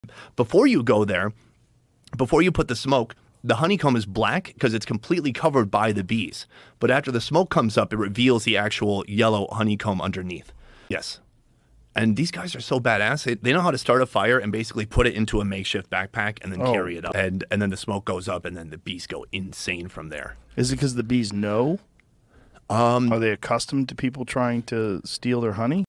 Before you go there, before you put the smoke, the honeycomb is black because it's completely covered by the bees. But after the smoke comes up, it reveals the actual yellow honeycomb underneath. Yes. And these guys are so badass. They know how to start a fire and basically put it into a makeshift backpack and then carry it up. And then the smoke goes up and then the bees go insane from there. Is it because the bees know? Are they accustomed to people trying to steal their honey?